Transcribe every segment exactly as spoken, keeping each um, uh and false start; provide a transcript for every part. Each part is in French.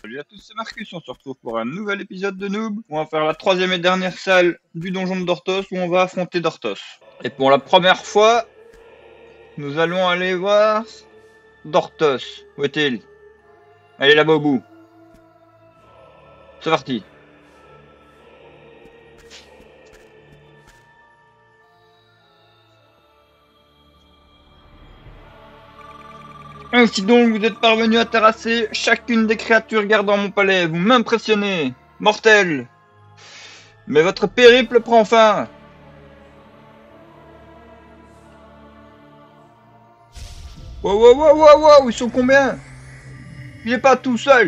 Salut à tous, c'est Marcus, on se retrouve pour un nouvel épisode de Noob. On va faire la troisième et dernière salle du donjon de Dortos où on va affronter Dortos. Et pour la première fois, nous allons aller voir Dortos. Où est-il? Allez là-bas au bout. C'est parti. Ainsi donc, vous êtes parvenu à terrasser chacune des créatures gardant mon palais. Vous m'impressionnez. Mortel. Mais votre périple prend fin. Wow, wow, wow, wow, wow, ils sont combien? Il est pas tout seul.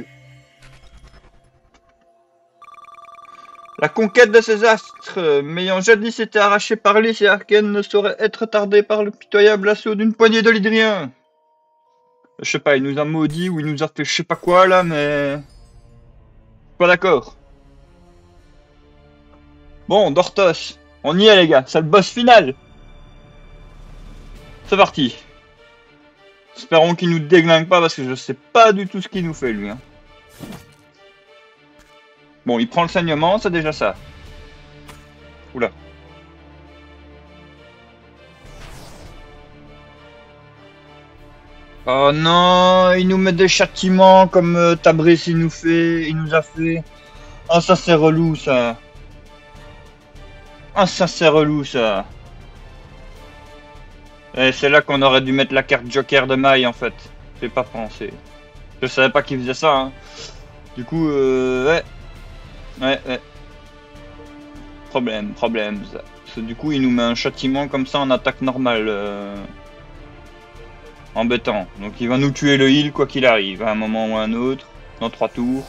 La conquête de ces astres, m'ayant jadis été arrachée par Lys et Arken, ne saurait être tardée par le pitoyable assaut d'une poignée de Lydriens. Je sais pas, il nous a maudit ou il nous a fait je sais pas quoi là, mais... Pas d'accord. Bon, Dortos, on y est les gars, c'est le boss final. C'est parti. Espérons qu'il nous déglingue pas parce que je sais pas du tout ce qu'il nous fait lui. Hein. Bon, il prend le saignement, c'est déjà ça. Oula. Oh non, il nous met des châtiments comme euh, Tabris il nous fait, il nous a fait. Ah, ça c'est relou ça. Ah, ça c'est relou ça. Et c'est là qu'on aurait dû mettre la carte Joker de maille en fait. J'ai pas pensé. Je savais pas qu'il faisait ça. Hein. Du coup, euh, ouais. Ouais, ouais. Problème, problème. Ça. Parce que du coup, il nous met un châtiment comme ça en attaque normale. Euh... Embêtant. Donc il va nous tuer le heal quoi qu'il arrive, à un moment ou à un autre, dans trois tours.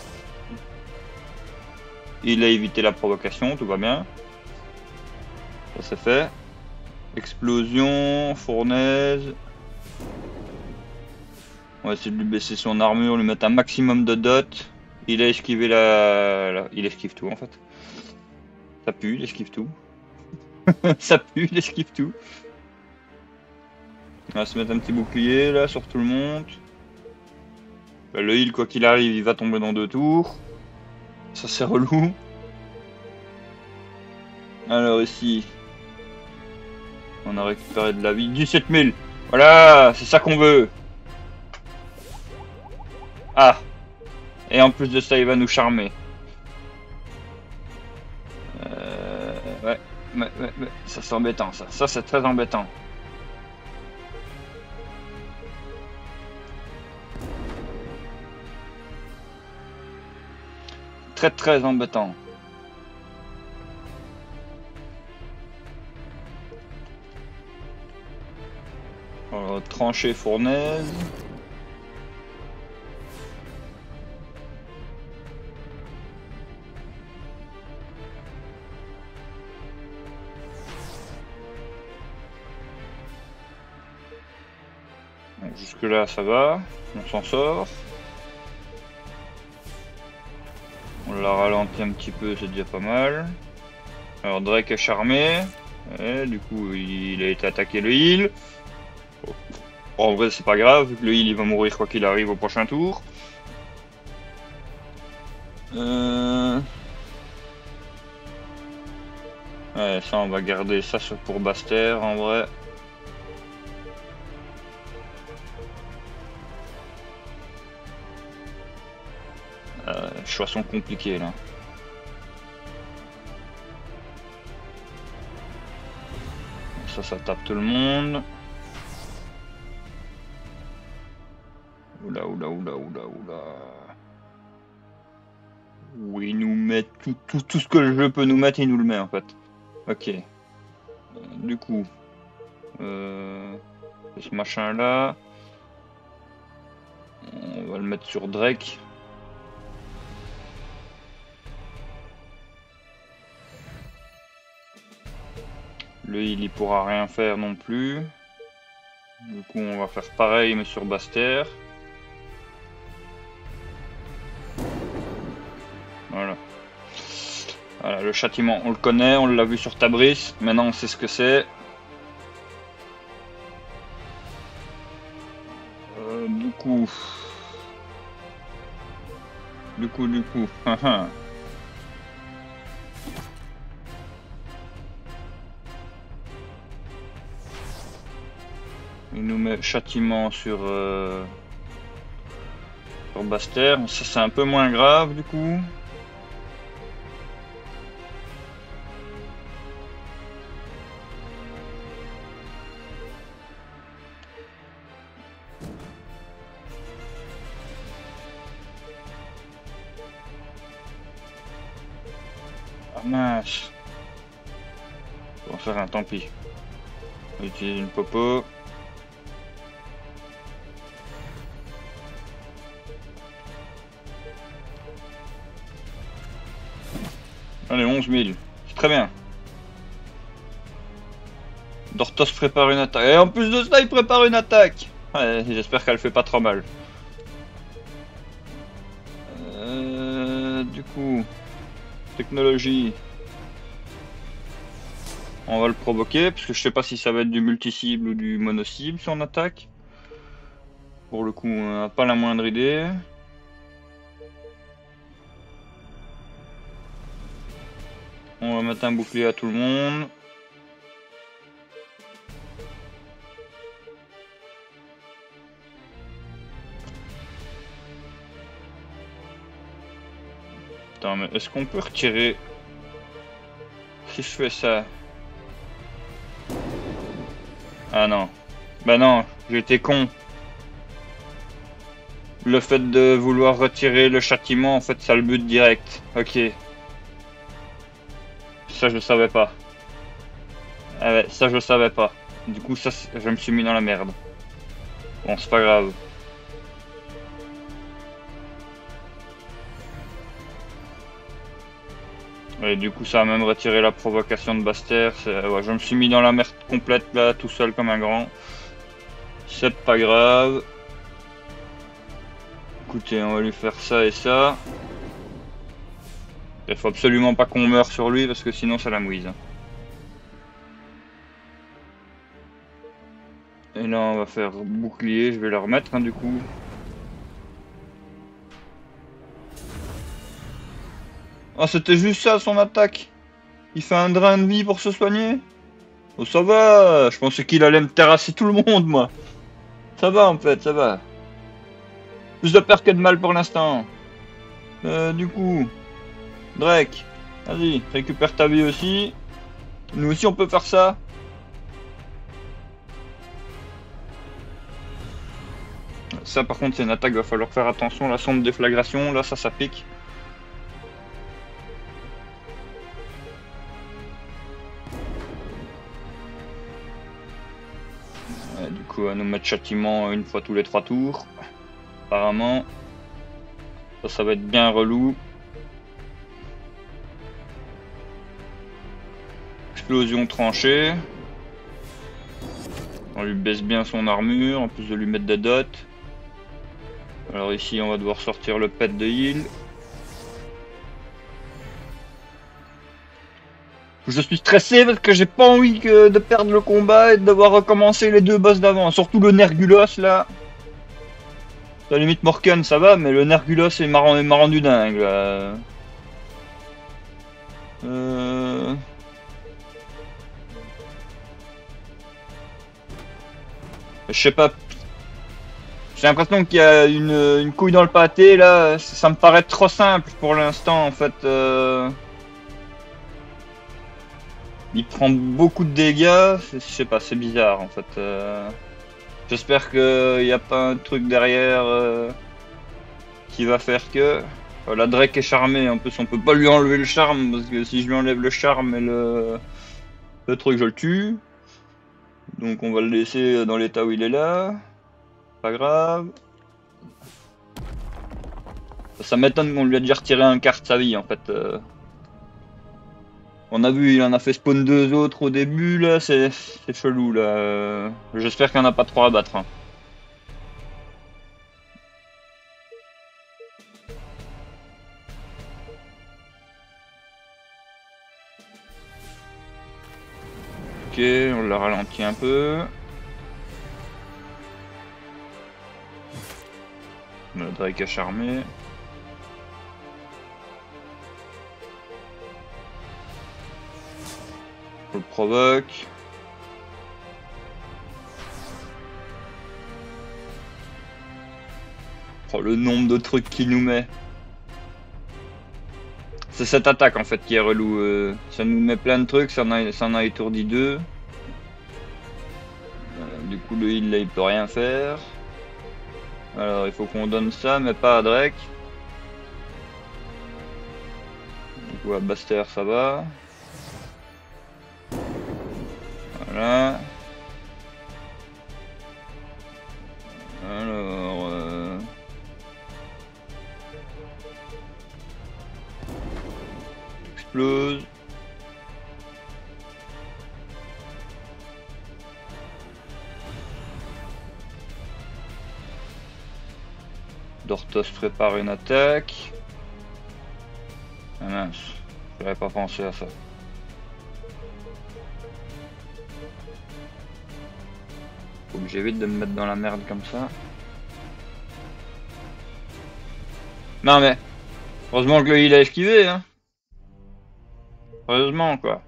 Il a évité la provocation, tout va bien. Ça c'est fait. Explosion, fournaise. On va essayer de lui baisser son armure, lui mettre un maximum de dot. Il a esquivé la... la... Il esquive tout en fait. Ça pue, il esquive tout. Ça pue, il esquive tout. On va se mettre un petit bouclier là sur tout le monde. Le heal quoi qu'il arrive il va tomber dans deux tours. Ça c'est relou. Alors ici. On a récupéré de la vie. dix-sept mille. Voilà, c'est ça qu'on veut. Ah. Et en plus de ça il va nous charmer. Euh, ouais, ouais, ouais, ouais. Ça c'est embêtant ça. Ça c'est très embêtant. Très très embêtant. Alors, trancher fournaise. Bon, jusque là ça va, on s'en sort. On l'a ralenti un petit peu, c'est déjà pas mal. Alors Drake est charmé. Et du coup il a été attaqué le heal. Bon, en vrai c'est pas grave, vu que le heal il va mourir quoi qu'il arrive au prochain tour. Euh... Ouais, ça on va garder ça pour Baster en vrai. Euh, les choix sont compliqués là. Ça, ça tape tout le monde. Oula, oula, oula, oula, oula. Où il nous met tout, tout, tout ce que le jeu peut nous mettre, il nous le met en fait. Ok. Euh, du coup, euh, ce machin là, on va le mettre sur Drake. Le heal il pourra rien faire non plus. Du coup on va faire pareil mais sur Baster. Voilà. Voilà, le châtiment on le connaît, on l'a vu sur Tabris, maintenant on sait ce que c'est. Euh, du coup... Du coup, du coup. Il nous met châtiment sur, euh, sur Baster. Ça c'est un peu moins grave du coup. Ah mince. On va faire un tant pis. On va utiliser une popo. Allez, onze mille. C'est très bien. Dortos prépare une attaque. Et en plus de ça, il prépare une attaque. Ouais, j'espère qu'elle fait pas trop mal. Euh, du coup, technologie. On va le provoquer, parce que je sais pas si ça va être du multi-cible ou du mono-cible si on attaque. Pour le coup, on n'a pas la moindre idée. On va mettre un bouclier à tout le monde. Attends, mais est-ce qu'on peut retirer... Si je fais ça... Ah non. Bah non, j'étais con. Le fait de vouloir retirer le châtiment, en fait, ça le but direct. Ok. Ça, je savais pas. Ah ouais, ça, je savais pas. Du coup, ça, je me suis mis dans la merde. Bon, c'est pas grave. Et du coup, ça a même retiré la provocation de Baster. Ouais, je me suis mis dans la merde complète là, tout seul comme un grand. C'est pas grave. Écoutez, on va lui faire ça et ça. Il faut absolument pas qu'on meure sur lui parce que sinon ça la mouise. Et là, on va faire bouclier. Je vais le remettre hein, du coup. Oh, c'était juste ça son attaque. Il fait un drain de vie pour se soigner. Oh, ça va. Je pensais qu'il allait me terrasser tout le monde, moi. Ça va en fait, ça va. Plus de peur que de mal pour l'instant. Euh, du coup, Drake, vas-y, récupère ta vie aussi. Nous aussi, on peut faire ça. Ça, par contre, c'est une attaque, va falloir faire attention. La sonde de déflagration, là, ça, ça pique. Ouais, du coup, on va nous mettre châtiment une fois tous les trois tours. Apparemment. Ça, ça va être bien relou. Explosion tranchée. On lui baisse bien son armure, en plus de lui mettre des dots. Alors ici, on va devoir sortir le pet de heal. Je suis stressé parce que j'ai pas envie que de perdre le combat et de devoir recommencer les deux boss d'avant. Surtout le Nergulos là. À la limite Morken ça va, mais le Nergulos m'a rendu dingue là. Euh... Je sais pas. J'ai l'impression qu'il y a une, une couille dans le pâté là. Ça me paraît trop simple pour l'instant en fait. Euh... Il prend beaucoup de dégâts. Je sais pas, c'est bizarre en fait. Euh... J'espère qu'il n'y a pas un truc derrière euh, qui va faire que... Euh, la Drake est charmée, en plus on peut pas lui enlever le charme, parce que si je lui enlève le charme et le, le truc je le tue. Donc on va le laisser dans l'état où il est là. Pas grave. Ça m'étonne qu'on lui a déjà retiré un quart de sa vie en fait. Euh... On a vu, il en a fait spawn deux autres au début là, c'est chelou là. Euh... J'espère qu'il n'y en a pas trois à battre. Hein. Ok, on l'a ralenti un peu. Le Drake a charmé. On le provoque. Oh, le nombre de trucs qu'il nous met. C'est cette attaque en fait qui est relou. Euh, ça nous met plein de trucs, ça en a, ça en a étourdi deux. Euh, du coup le heal là il peut rien faire. Alors il faut qu'on donne ça mais pas à Drake. Du coup à Baster ça va. Voilà. Alors... Euh... Explose. Dortos prépare une attaque. Ah mince, j'avais pas pensé à ça. Faut que j'évite de me mettre dans la merde comme ça. Non mais, heureusement que le heal a esquivé, hein. Heureusement quoi.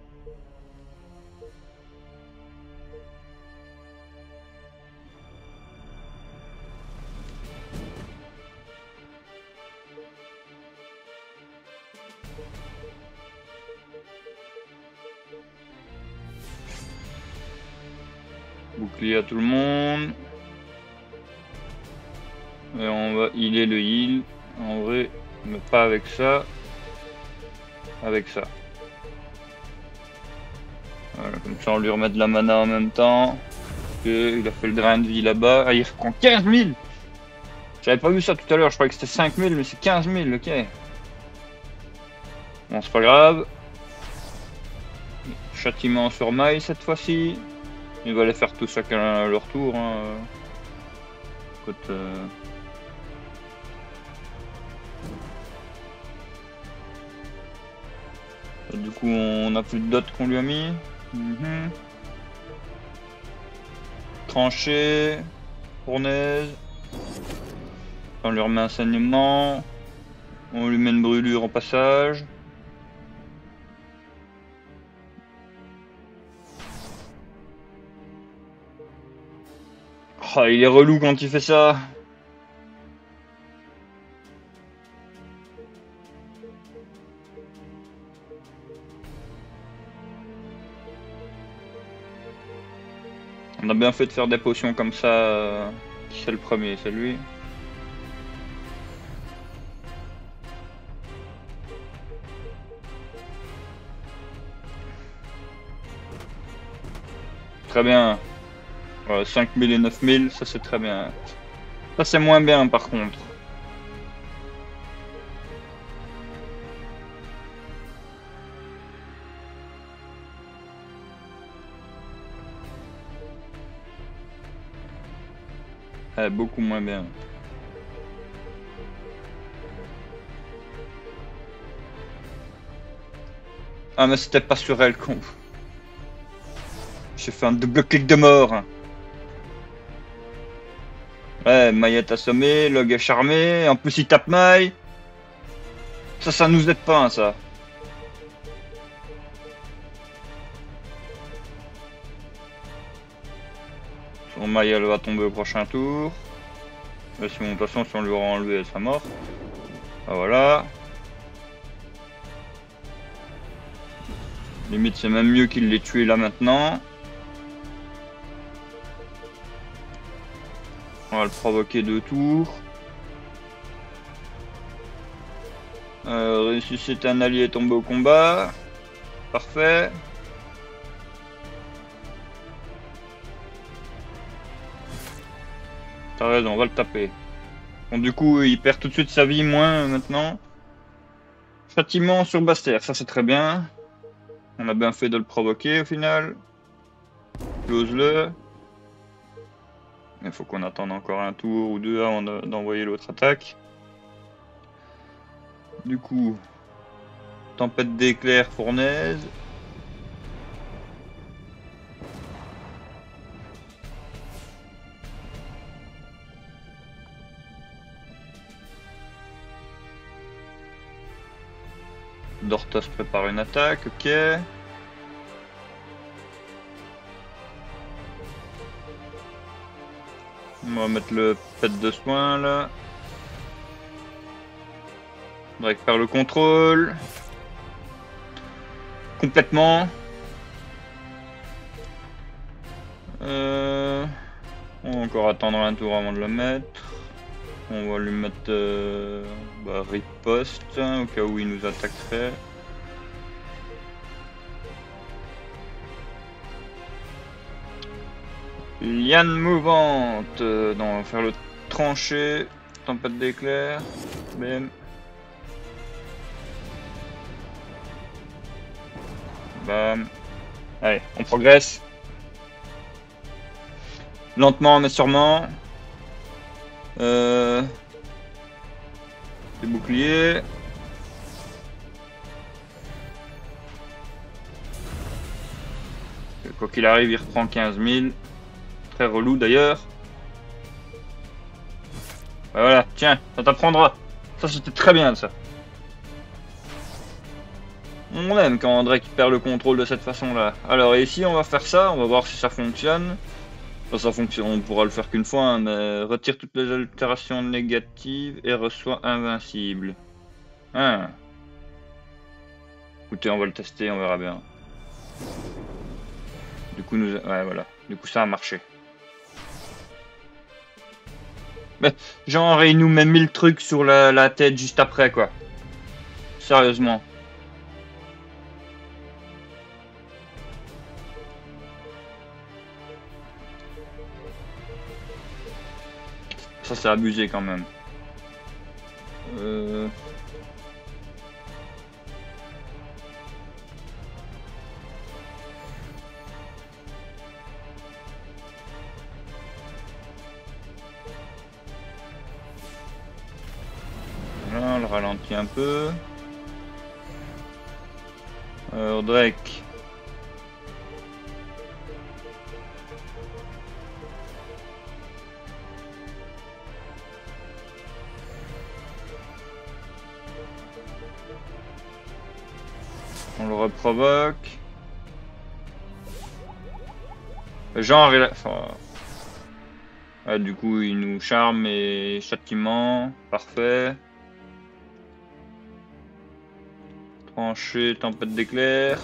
Bouclier à tout le monde. Et on va healer le heal. En vrai, mais pas avec ça. Avec ça. Voilà, comme ça on lui remet de la mana en même temps. Okay, il a fait le drain de vie là-bas. Ah, il reprend quinze mille. J'avais pas vu ça tout à l'heure, je croyais que c'était cinq mille, mais c'est quinze mille, ok. Bon, c'est pas grave. Châtiment sur Mai cette fois-ci. Il va les faire tous chacun à leur tour. Hein. Écoute, euh... du coup, on a plus de dots qu'on lui a mis. Mm-hmm. Tranché. Fournaise. On lui remet un saignement. On lui met une brûlure au passage. Oh, il est relou quand il fait ça. On a bien fait de faire des potions comme ça. Euh, c'est le premier, c'est lui. Très bien. Voilà, cinq mille et neuf mille, ça c'est très bien. Ça c'est moins bien par contre. Ouais, beaucoup moins bien. Ah mais c'était pas sur elle con. J'ai fait un double clic de mort. Ouais, Maillette assommée, Log est charmé, en plus il tape Maille. Ça, ça nous aide pas, hein, ça. Son Maille, elle va tomber au prochain tour. Mais si, bon, de toute façon, si on lui aura enlevé, elle sera morte. Ah, voilà. Limite, c'est même mieux qu'il l'ait tué là maintenant. On va le provoquer deux tours. Euh, ressusciter un allié tombé au combat. Parfait. T'as raison, on va le taper. Bon, du coup, il perd tout de suite sa vie, moins maintenant. Châtiment sur Baster, ça c'est très bien. On a bien fait de le provoquer au final. Close-le. Il faut qu'on attende encore un tour ou deux avant d'envoyer l'autre attaque. Du coup, tempête d'éclairs fournaise. Dortos prépare une attaque, ok. On va mettre le pet de soin là. Drake perd le contrôle. Complètement. Euh... On va encore attendre un tour avant de le mettre. On va lui mettre euh... bah, riposte hein, au cas où il nous attaquerait. Liane mouvante. Euh, non, on va faire le trancher. Tempête d'éclair. Bam. Bam. Allez, on progresse. Lentement mais sûrement. Euh... Les boucliers. Quoi qu'il arrive, il reprend quinze mille. Très relou d'ailleurs. Bah voilà, tiens, ça t'apprendra. Ça c'était très bien ça. On aime quand Drake perd le contrôle de cette façon là. Alors ici on va faire ça, on va voir si ça fonctionne. Enfin, ça fonctionne, on pourra le faire qu'une fois, hein, mais retire toutes les altérations négatives et reçoit invincible. Ah. Écoutez, on va le tester, on verra bien. Du coup, nous, ouais, voilà. Du coup, ça a marché. Mais genre, il nous met mille trucs sur la, la tête juste après, quoi. Sérieusement. Ça, c'est abusé quand même. Euh... Voilà, on le ralentit un peu. Alors, Drake. On le reprovoque. Genre, il a... enfin... ah, du coup, il nous charme et châtiment. Parfait. Trancher, tempête d'éclair.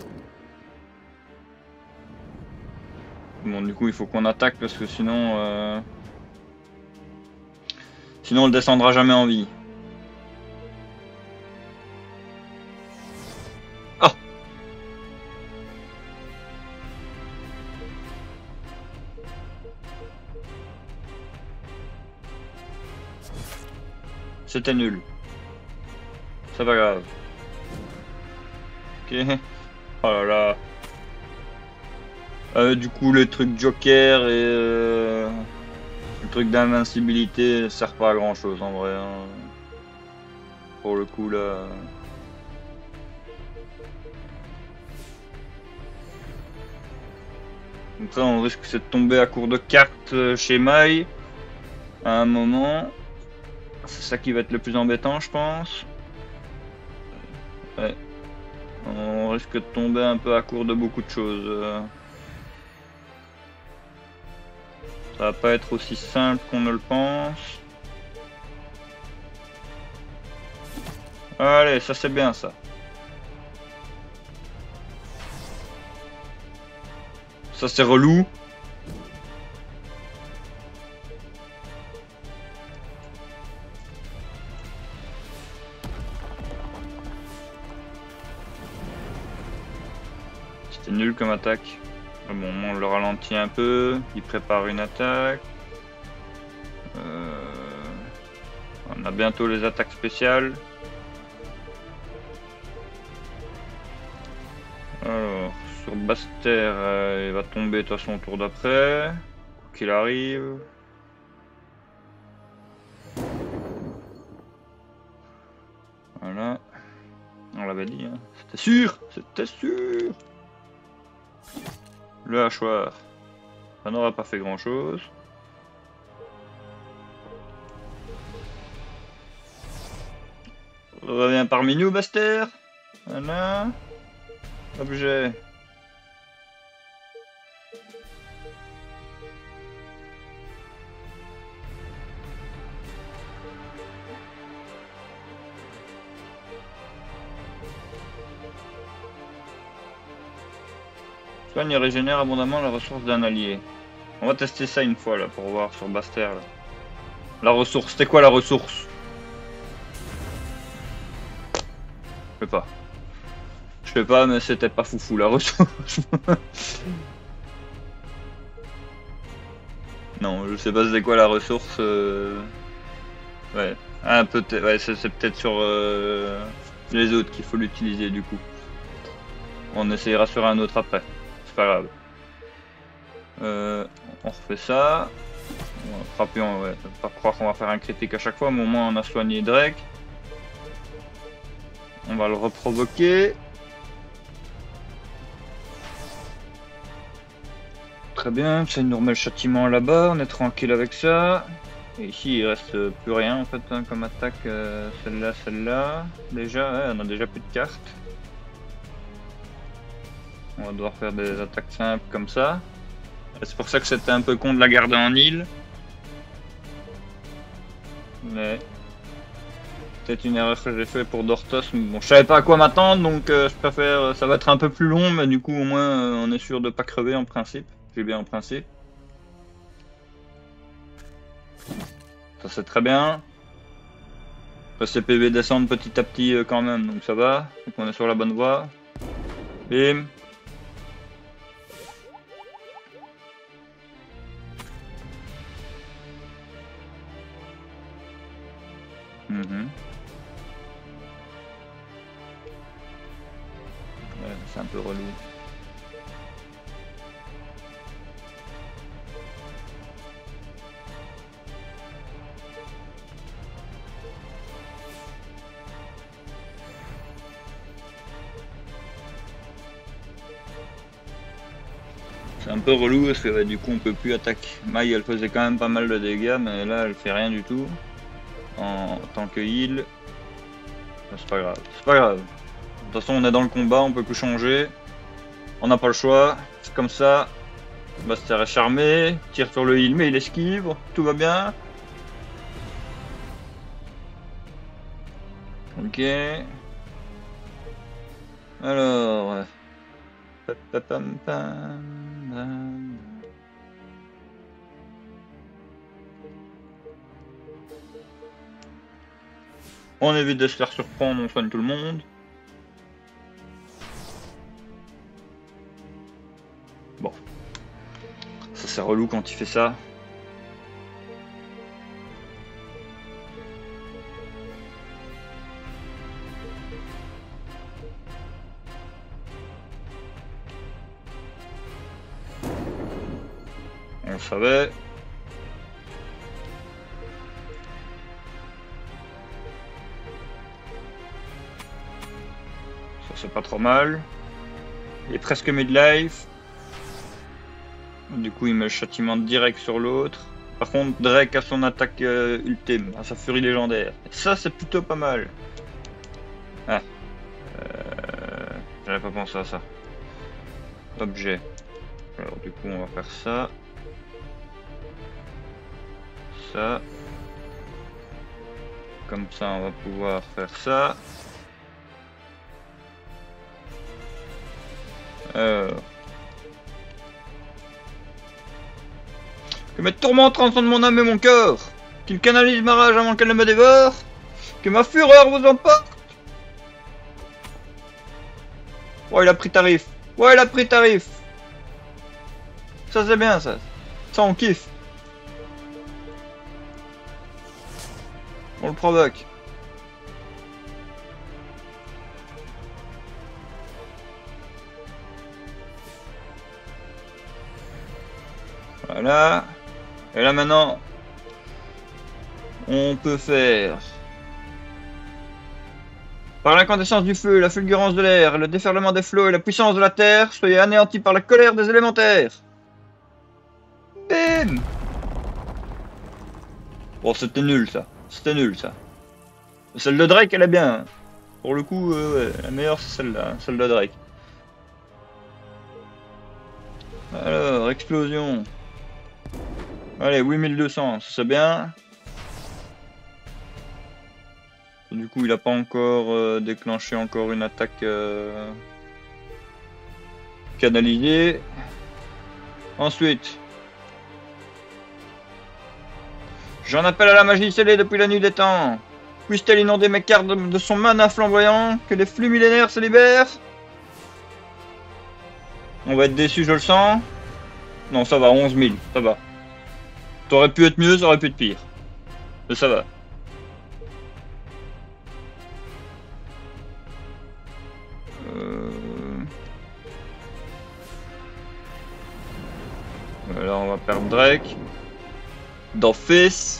Bon, du coup, il faut qu'on attaque parce que sinon... Euh... Sinon, on le descendra jamais en vie. Ah! C'était nul. C'est pas grave. Ok. Oh là là. Euh, du coup, le truc Joker et euh, le truc d'invincibilité ne sert pas à grand chose en vrai. Hein. Pour le coup, là. Donc ça, on risque de tomber à court de cartes chez Mai à un moment. C'est ça qui va être le plus embêtant, je pense. Ouais. On risque de tomber un peu à court de beaucoup de choses. Ça va pas être aussi simple qu'on ne le pense. Allez, ça c'est bien ça. Ça c'est relou. C'était nul comme attaque. Bon, on le ralentit un peu. Il prépare une attaque. Euh... On a bientôt les attaques spéciales. Alors, sur Basse Terre, euh, il va tomber de toute façon au tour d'après. Quoi qu'il arrive. Voilà. On l'avait dit, hein. C'était sûr, c'était sûr. Le hachoir. Ça n'aura pas fait grand chose. Reviens parmi nous, Basse-Terre. Voilà. Objet. Soigne et régénère abondamment la ressource d'un allié. On va tester ça une fois là pour voir sur Basse Terre. Là. La ressource, c'était quoi la ressource? Je sais pas. Je sais pas, mais c'était pas foufou la ressource. Non, je sais pas c'est quoi la ressource. Euh... Ouais, ah, peut-être. Ouais, c'est peut-être sur euh... les autres qu'il faut l'utiliser du coup. On essayera sur un autre après. C'est pas grave. Euh, on refait ça. On va frapper, on va pas croire qu'on va faire un critique à chaque fois, mais au moins on a soigné Drake. On va le reprovoquer. Très bien, ça nous remet le châtiment là-bas, on est tranquille avec ça. Et ici il reste plus rien en fait hein, comme attaque, euh, celle-là, celle-là. Déjà, ouais, on a déjà plus de cartes. On va devoir faire des attaques simples comme ça. C'est pour ça que c'était un peu con de la garder en île. Mais peut-être une erreur que j'ai fait pour Dortos. Mais bon, je savais pas à quoi m'attendre, donc euh, je préfère. Ça va être un peu plus long, mais du coup au moins euh, on est sûr de pas crever en principe. J'ai bien en principe. Ça c'est très bien. Après, ces P V descendent petit à petit euh, quand même, donc ça va. Donc on est sur la bonne voie. Bim. Mmh. Ouais, c'est un peu relou. C'est un peu relou parce que ouais, du coup on peut plus attaquer. Maï elle faisait quand même pas mal de dégâts, mais là elle fait rien du tout. En tant que heal. C'est pas grave. C'est pas grave. De toute façon on est dans le combat, on peut plus changer. On n'a pas le choix. C'est comme ça. Basse Terre est charmé. Tire sur le heal mais il esquive. Tout va bien. Ok. Alors. On évite de se faire surprendre, on soigne tout le monde. Bon. Ça c'est relou quand il fait ça. On le savait. Ça c'est pas trop mal. Il est presque midlife. Du coup il met le châtiment direct sur l'autre. Par contre Drake a son attaque euh, ultime, à sa furie légendaire. Et ça c'est plutôt pas mal. Ah. Euh, J'avais pas pensé à ça. Objet. Alors du coup on va faire ça. Ça. Comme ça on va pouvoir faire ça. Alors. Que mes tourments transcendent mon âme et mon cœur. Qu'il canalise ma rage avant qu'elle ne me dévore. Que ma fureur vous emporte. Oh il a pris tarif. Ouais il a pris tarif. Ça c'est bien ça. Ça on kiffe. On le provoque. Voilà. Et là maintenant, on peut faire... Par l'incandescence du feu, la fulgurance de l'air, le déferlement des flots et la puissance de la terre, soyez anéantis par la colère des élémentaires. Bim. Bon, c'était nul ça. C'était nul ça. Celle de Drake, elle est bien. Hein. Pour le coup, euh, ouais, la meilleure c'est celle-là, hein, celle de Drake. Alors, explosion. Allez, huit mille deux cents, c'est bien. Du coup, il a pas encore euh, déclenché encore une attaque. Euh... Canalisé. Ensuite. J'en appelle à la magie scellée depuis la nuit des temps. Puisse-t-elle inonder mes cartes de, de son mana flamboyant, que les flux millénaires se libèrent? On va être déçu, je le sens. Non, ça va, onze mille, ça va. Ça aurait pu être mieux, ça aurait pu être pire. Mais ça va. Euh... Là, on va perdre Drake. D'office.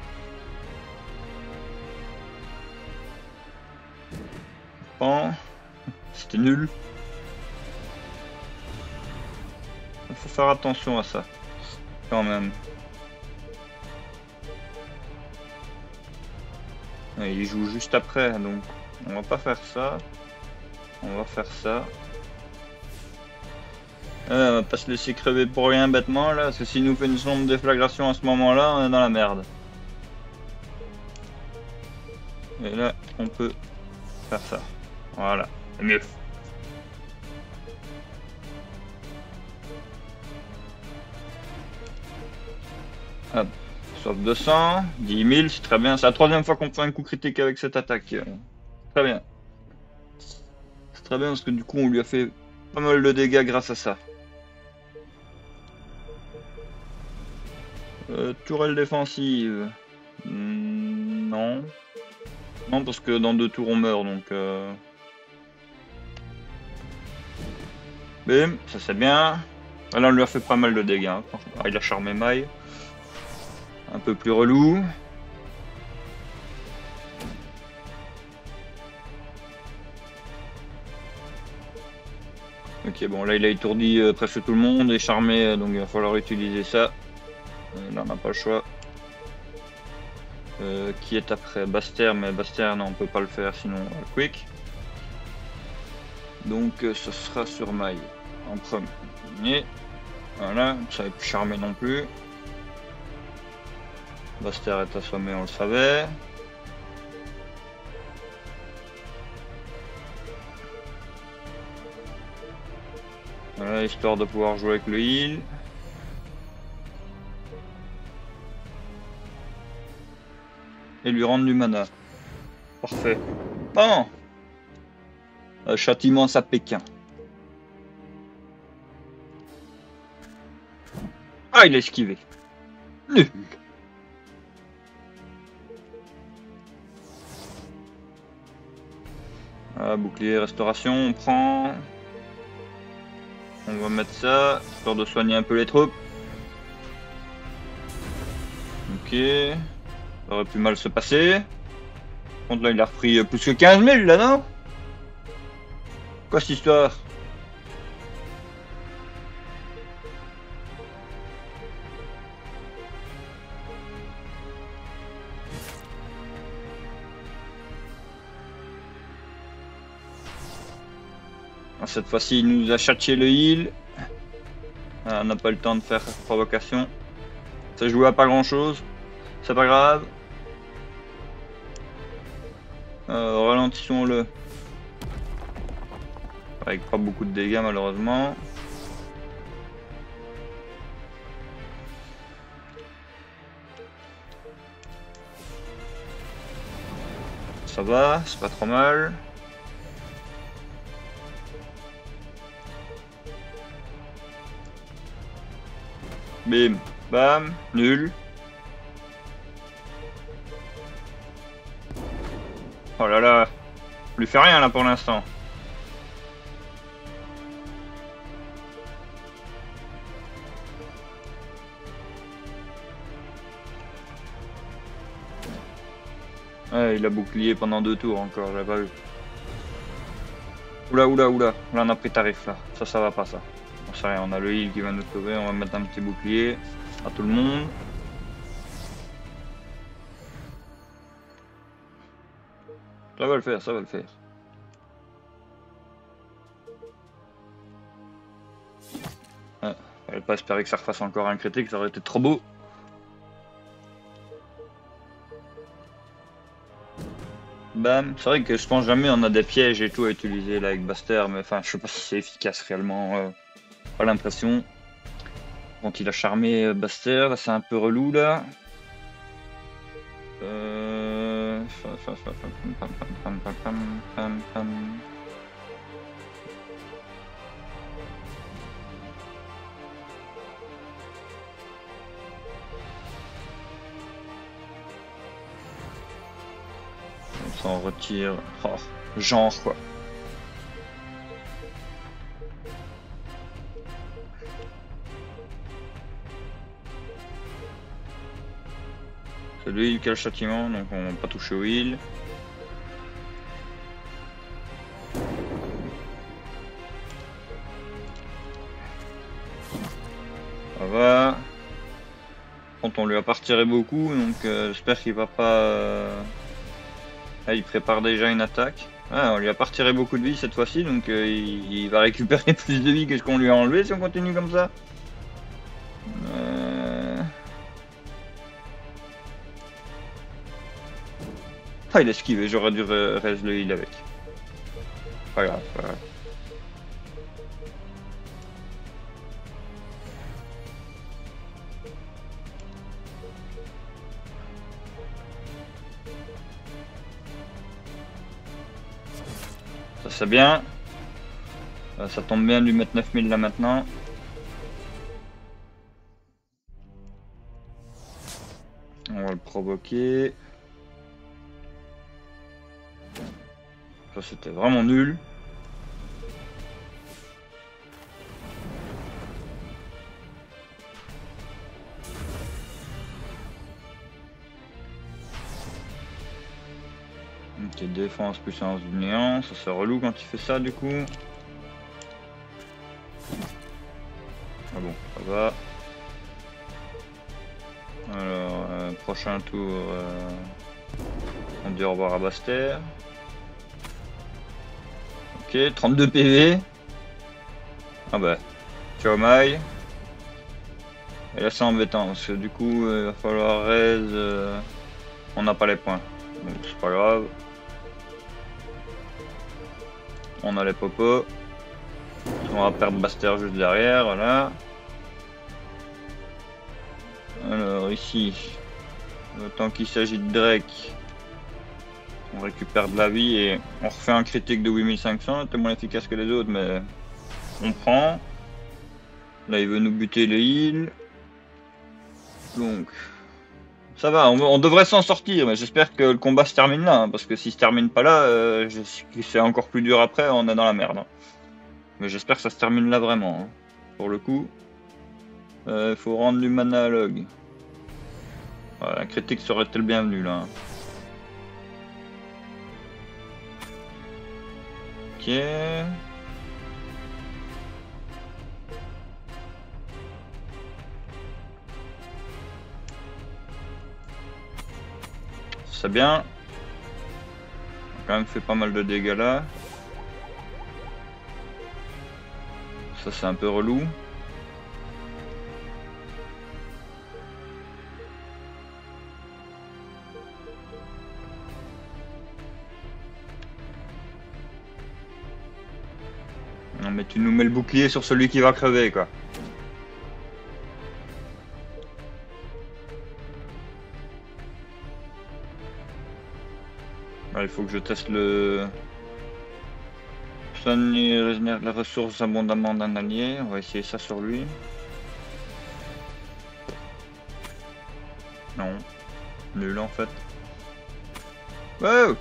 Bon. C'était nul. Il faut faire attention à ça. Quand même. Et il joue juste après, donc on va pas faire ça. On va faire ça. Euh, on va pas se laisser crever pour rien bêtement là, parce que s'il nous fait une sombre déflagration à ce moment-là, on est dans la merde. Et là, on peut faire ça. Voilà, c'est mieux. Hop, sauf deux cents, dix mille, c'est très bien. C'est la troisième fois qu'on fait un coup critique avec cette attaque. Très bien. C'est très bien parce que du coup, on lui a fait pas mal de dégâts grâce à ça. Euh, tourelle défensive. Hmm, non. Non, parce que dans deux tours on meurt donc. Euh... Bim, ça c'est bien. Là on lui a fait pas mal de dégâts. Hein. Ah, il a charmé Maille. Un peu plus relou. Ok, bon là il a étourdi euh, presque tout le monde et charmé, euh, donc il va falloir utiliser ça. Euh, là on n'a pas le choix. Euh, qui est après Baster, mais Baster non on peut pas le faire sinon euh, Quick. Donc euh, ce sera sur Maille en premier. Voilà, ça va plus charmer non plus. Baster est assommé, on le savait. Voilà, histoire de pouvoir jouer avec le heal. Et lui rendre du mana. Parfait. Bon. Euh, châtiment à Pékin. Ah, il a esquivé. Nul. Ah, bouclier, restauration, on prend. On va mettre ça, histoire de soigner un peu les troupes. Ok. Ça aurait pu mal se passer. Par contre là il a repris plus que quinze mille là, non? Quoi cette histoire? Cette fois-ci il nous a châtié le heal. Ah, on n'a pas eu le temps de faire provocation. Ça jouait à pas grand chose. C'est pas grave. Euh, ralentissons-le. Avec pas beaucoup de dégâts malheureusement. Ça va, c'est pas trop mal. Bim, bam, nul. Oh là là, on lui fait rien là pour l'instant. Ouais, il a bouclier pendant deux tours encore, j'avais pas vu. Oula, oula, oula, là on a pris tarif là, ça, ça va pas ça. On sait rien, on a le heal qui va nous sauver, on va mettre un petit bouclier à tout le monde. Ça va le faire, ça va le faire. Ouais, fallait pas espérer que ça refasse encore un critique, ça aurait été trop beau. Bam, c'est vrai que je pense jamais on a des pièges et tout à utiliser là avec Baster, mais enfin je sais pas si c'est efficace réellement. Euh... Pas l'impression. Quand il a charmé Baster, là c'est un peu relou là. Euh... On s'en retire. Oh, genre quoi. C'est lui qui a le châtiment, donc on va pas toucher au heal. Ça va. Quand on lui a pas retiré beaucoup, donc euh, j'espère qu'il va pas... Euh... Ah, il prépare déjà une attaque. Ah, on lui a pas retiré beaucoup de vie cette fois-ci, donc euh, il, il va récupérer plus de vie que ce qu'on lui a enlevé si on continue comme ça. Euh... Ah, il a esquivé, j'aurais dû reste le heal avec. Pas grave, pas grave. Ça c'est bien. Ça tombe bien de lui mettre neuf mille là maintenant. On va le provoquer. Ça c'était vraiment nul. Ok, défense puissance du néant, ça c'est relou quand il fait ça du coup. Ah bon, ça va. Alors, euh, prochain tour, euh, on dit au revoir à Baster. Ok, trente-deux P V. Ah bah, ciao Mai. Et là c'est embêtant parce que du coup euh, il va falloir raise. Euh, on n'a pas les points, donc c'est pas grave. On a les popos. On va perdre Baster juste derrière, voilà. Alors ici, tant qu'il s'agit de Drake, on récupère de la vie et on refait un critique de huit mille cinq cents, c'est moins efficace que les autres, mais on prend. Là il veut nous buter les heals. Donc ça va, on, on devrait s'en sortir, mais j'espère que le combat se termine là, hein, parce que s'il se termine pas là, euh, c'est encore plus dur après, on est dans la merde. Hein. Mais j'espère que ça se termine là vraiment, hein. Pour le coup. Il euh, faut rendre du mana à log. Voilà, un critique serait le bienvenu là. Ok. C'est bien. On a quand même fait pas mal de dégâts là. Ça c'est un peu relou. Non mais tu nous mets le bouclier sur celui qui va crever quoi. Alors, il faut que je teste le... Sonny régénère la ressource abondamment d'un allié. On va essayer ça sur lui. Non. Nul en fait. Wow.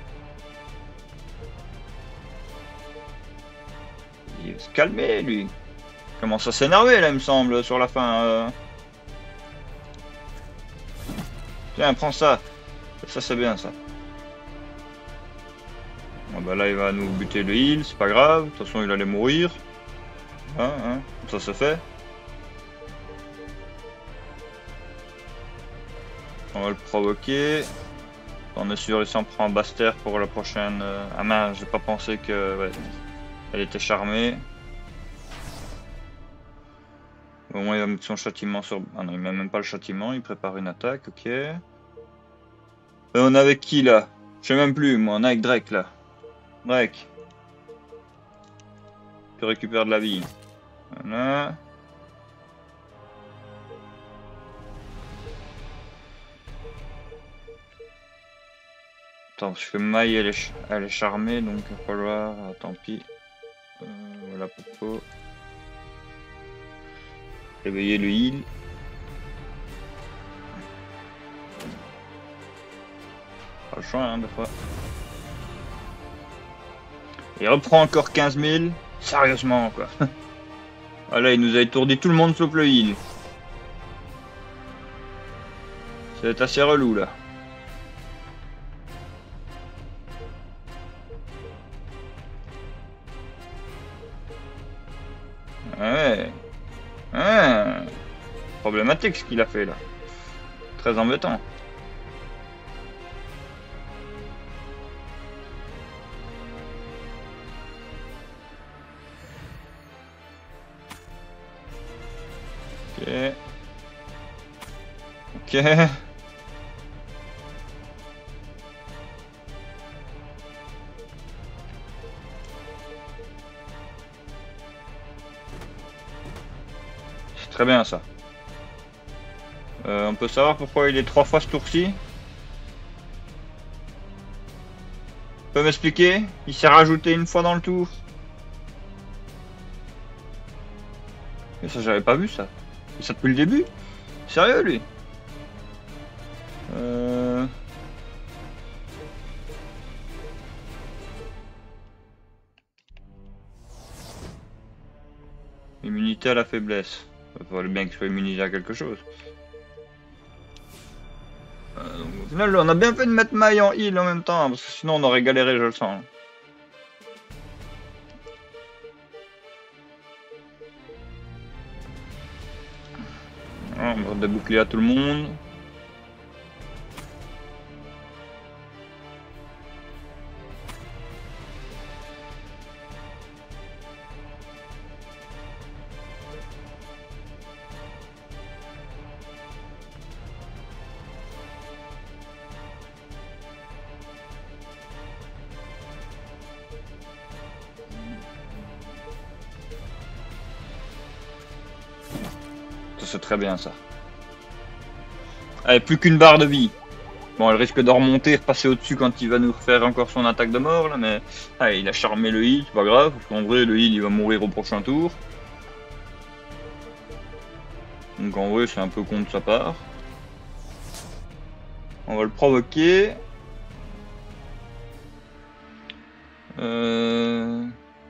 Il va se calmer lui. Il commence à s'énerver là il me semble sur la fin. Euh... Tiens prends ça. Ça c'est bien ça. Bon bah là il va nous buter le heal, c'est pas grave, de toute façon il allait mourir. Hein, hein, ça se fait. On va le provoquer. On est sûr il s'en prend Baster pour la prochaine. Euh... Ah mince, j'ai pas pensé que. Ouais, elle était charmée. Au moins il va mettre son châtiment sur. Ah non, il met même pas le châtiment, il prépare une attaque, ok. Et on est avec qui là? Je sais même plus, moi, on est avec Drake là. Drake. Tu récupères de la vie. Voilà. Attends, parce que Maï elle est, ch elle est charmée, donc il va falloir. Ah, tant pis. Euh, voilà, Popo. Réveiller le heal. Pas le choix, hein, des fois. Il reprend encore quinze mille. Sérieusement, quoi. Voilà, il nous a étourdi tout le monde sauf le heal. C'est assez relou, là. Ouais. Ouais. Problématique ce qu'il a fait, là. Très embêtant. Ok. Ok. C'est très bien ça. Euh, on peut savoir pourquoi il est trois fois ce tour-ci? Tu peux m'expliquer? Il s'est rajouté une fois dans le tour. Mais ça j'avais pas vu ça. Et ça depuis le début? Sérieux lui? Euh... Immunité à la faiblesse. Il fallait bien qu'il soit immunisé à quelque chose. Euh, donc, au final, on a bien fait de mettre Maï en heal en même temps, parce que sinon on aurait galéré, je le sens. Voilà, on va des boucliers à tout le monde. C'est très bien ça. Allez, plus qu'une barre de vie. Bon, elle risque de remonter, repasser au-dessus quand il va nous refaire encore son attaque de mort, là, mais... Allez, il a charmé le heal, c'est pas grave, parce qu'en vrai, le heal, il va mourir au prochain tour. Donc en vrai, c'est un peu con de sa part. On va le provoquer. Euh...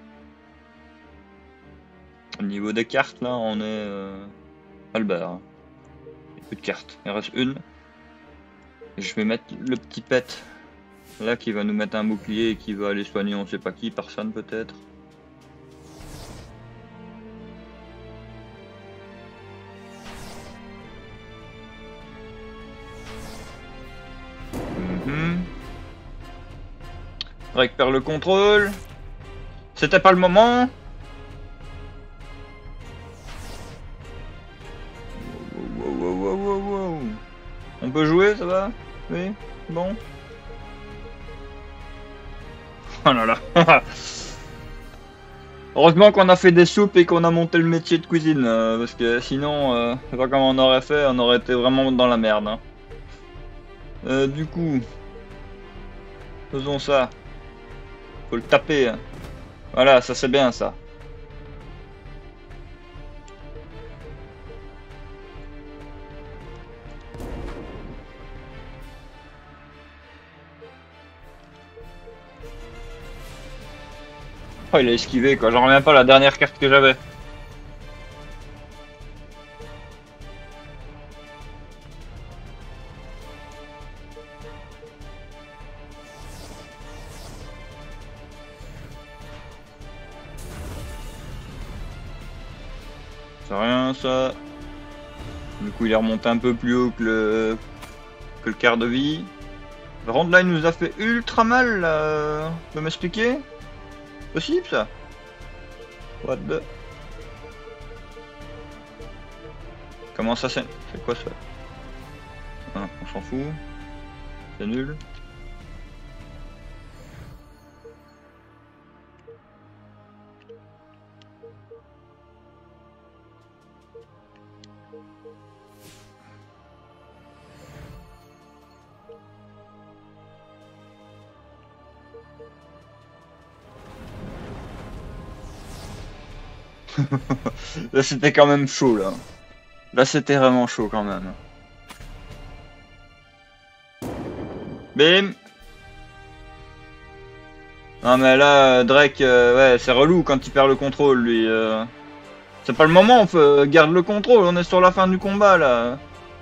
Au niveau des cartes, là, on est... Euh... Albert. Il n'y a plus de cartes, il en reste une. Et je vais mettre le petit pet là qui va nous mettre un bouclier et qui va aller soigner on sait pas qui, personne peut-être. Mm-hmm. Récupère le contrôle. C'était pas le moment. Wow, wow, wow, wow, wow. On peut jouer, ça va? Oui? Bon? Oh là là. Heureusement qu'on a fait des soupes et qu'on a monté le métier de cuisine, euh, parce que sinon, euh, je sais pas comment on aurait fait, on aurait été vraiment dans la merde. Hein. Euh, du coup, faisons ça. Faut le taper. Hein. Voilà, ça c'est bien ça. Oh, il a esquivé quoi, j'en reviens pas à la dernière carte que j'avais. C'est rien ça. Du coup il est remonté un peu plus haut que le, que le quart de vie. Par contre là il nous a fait ultra mal là. Tu peux m'expliquer? Possible ça? What the... Comment ça c'est... C'est quoi ça? Ah, on s'en fout. C'est nul. Là c'était quand même chaud là. Là c'était vraiment chaud quand même. Bim. Non mais là Drake, euh, ouais c'est relou quand il perd le contrôle lui. Euh... C'est pas le moment, on peut garde le contrôle, on est sur la fin du combat là.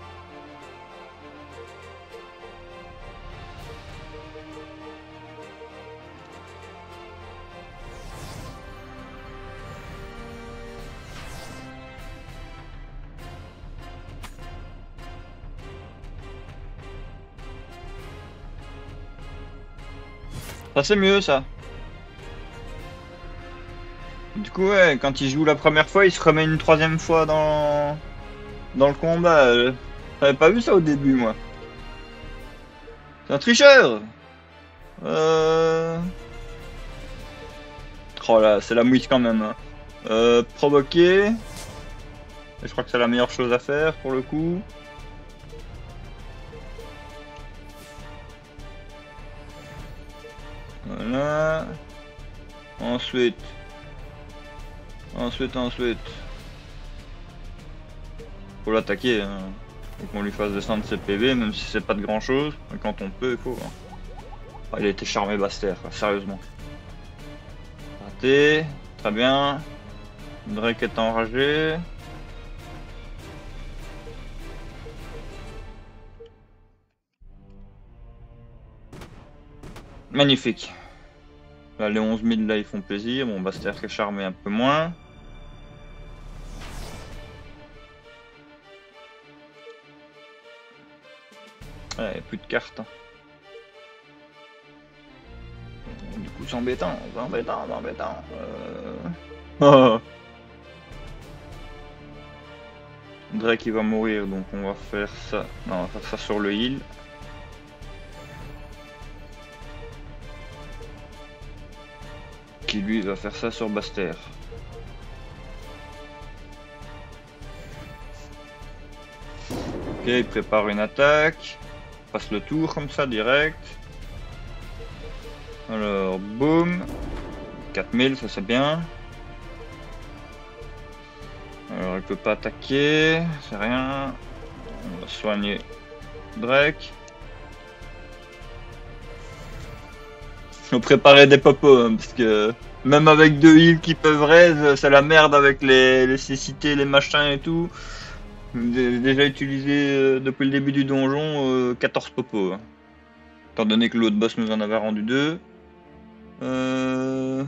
Ça c'est mieux ça. Du coup ouais, quand il joue la première fois, il se remet une troisième fois dans dans le combat. Euh, J'avais pas vu ça au début moi. C'est un tricheur. Euh... Oh là, c'est la mouise quand même. Hein. Euh, provoquer. Et je crois que c'est la meilleure chose à faire pour le coup. Voilà. Ensuite. Ensuite, ensuite. Faut l'attaquer. Hein. Faut qu'on lui fasse descendre ses P V, même si c'est pas de grand chose. Mais quand on peut, il faut. Hein. Ah, il a été charmé Baster, quoi, sérieusement. Raté. Très bien. Drake est enragé. Magnifique. Là, les onze mille là ils font plaisir. Bon, Baster qui est charmé un peu moins. Ouais, plus de cartes. Hein. Du coup, c'est embêtant, c'est embêtant, c'est embêtant. Euh... Drake il va mourir, donc on va faire ça. Non, on va faire ça sur le heal. Qui lui va faire ça sur Baster. Ok, il prépare une attaque. Passe le tour comme ça direct. Alors, boum. quatre mille, ça c'est bien. Alors, il peut pas attaquer, c'est rien. On va soigner Drake. Faut préparer des popos, hein, parce que même avec deux heals qui peuvent raise, c'est la merde avec les, les cécités, les machins et tout. J'ai déjà utilisé euh, depuis le début du donjon euh, quatorze popos. Hein. Étant donné que l'autre boss nous en avait rendu deux. Euh...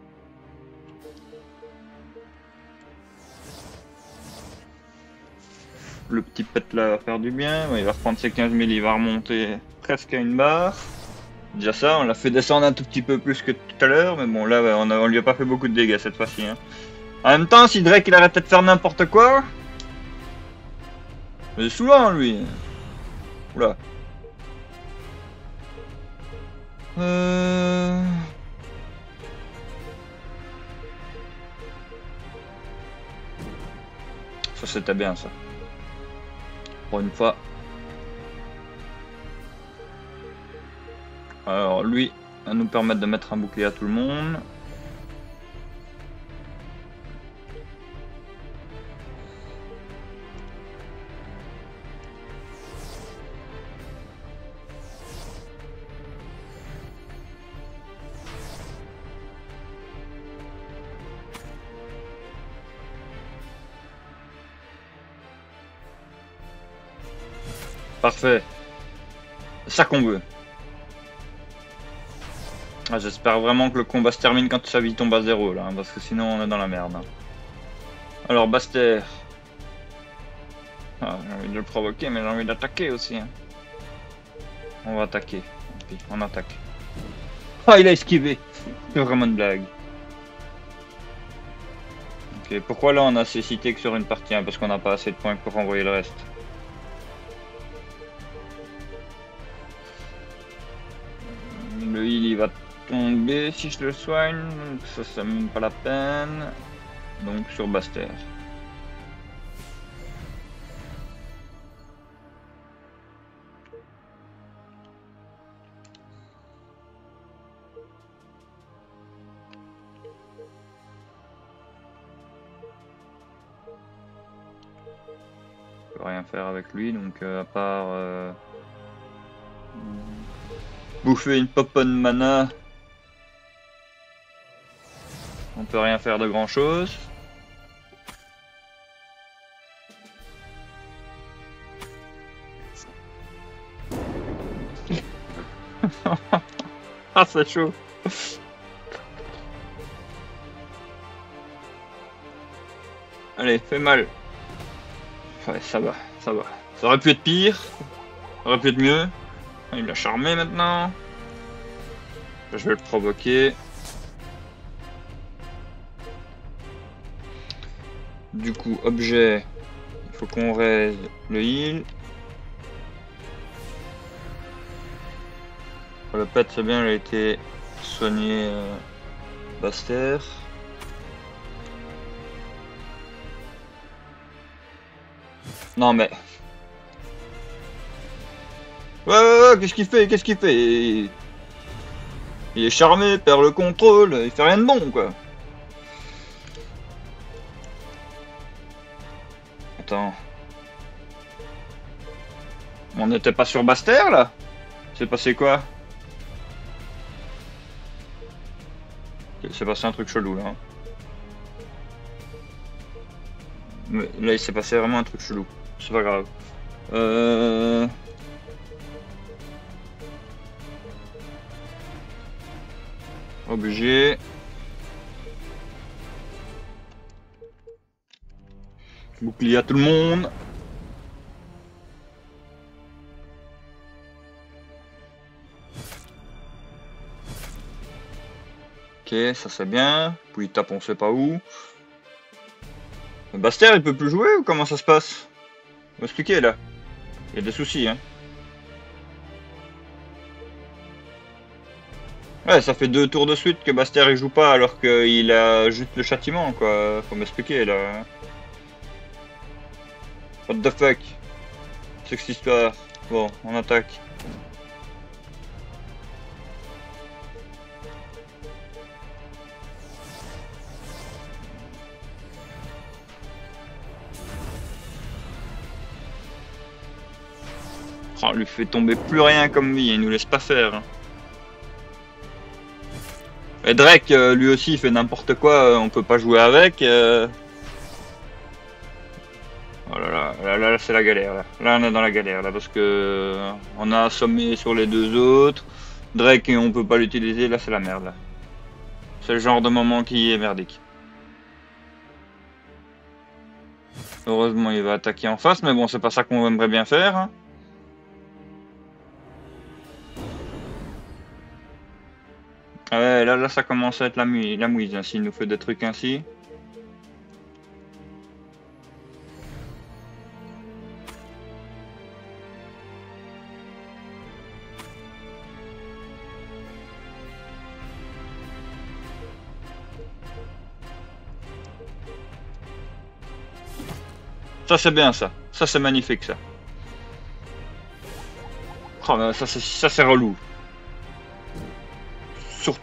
Le petit pet là va faire du bien. Ouais, il va reprendre ses quinze mille, il va remonter presque à une barre. Déjà ça, on l'a fait descendre un tout petit peu plus que tout à l'heure, mais bon là ouais, on, a, on lui a pas fait beaucoup de dégâts cette fois-ci. Hein. En même temps, si Drake il arrêtait de faire n'importe quoi, c'est saoulant lui. Oula. Euh... Ça c'était bien ça. Pour une fois. Alors lui va nous permettre de mettre un bouclier à tout le monde. Parfait. C'est ça qu'on veut. Ah, j'espère vraiment que le combat se termine quand sa vie tombe à zéro là, hein, parce que sinon on est dans la merde. Hein. Alors Baster. Ah, j'ai envie de le provoquer, mais j'ai envie d'attaquer aussi. Hein. On va attaquer. Puis, on attaque. Ah, il a esquivé. C'est vraiment une blague. Ok, pourquoi là on a cécité que sur une partie, hein, parce qu'on n'a pas assez de points pour renvoyer le reste. Le heal il va tomber si je le soigne, ça c'est même pas la peine. Donc sur Baster. peut rien faire avec lui, donc euh, à part euh, bouffer une popon mana, on peut rien faire de grand chose. Ah, c'est chaud. Allez, fais mal. Ouais, ça va, ça va. Ça aurait pu être pire. Ça aurait pu être mieux. Il l'a charmé maintenant. Je vais le provoquer. Du coup, objet. Il faut qu'on raise le heal. Le pet, c'est bien, il a été soigné euh, Baster. Non mais... Ouais, ouais, ouais, qu'est-ce qu'il fait? Qu'est-ce qu'il fait? il... il est charmé, perd le contrôle, il fait rien de bon, quoi. Attends. On n'était pas sur Baster, là? C'est passé quoi? C'est passé un truc chelou, là. Mais là, il s'est passé vraiment un truc chelou. C'est pas grave. Euh... Objet. Bouclier à tout le monde. Ok, ça c'est bien. Puis il tape on sait pas où. Baster il peut plus jouer ou comment ça se passe? M'expliquer là. Il y a des soucis hein. Ouais, ça fait deux tours de suite que Baster il joue pas alors qu'il a juste le châtiment quoi. Faut m'expliquer là. What the fuck? C'est que cette histoire. Bon, on attaque. Oh, lui fait tomber plus rien comme vie, il nous laisse pas faire. Et Drake, euh, lui aussi, il fait n'importe quoi, euh, on peut pas jouer avec. Euh... Oh là là, là, là, là c'est la galère. Là. là, on est dans la galère, là, parce que euh, on a assommé sur les deux autres. Drake, on peut pas l'utiliser, là, c'est la merde. C'est le genre de moment qui est merdique. Heureusement, il va attaquer en face, mais bon, c'est pas ça qu'on aimerait bien faire. Hein. Ah ouais, là, là, ça commence à être la, mouise, la mouise, hein, s'il nous fait des trucs ainsi. Ça, c'est bien, ça. Ça, c'est magnifique, ça. Oh, mais ça, c'est, ça, c'est relou. Sur...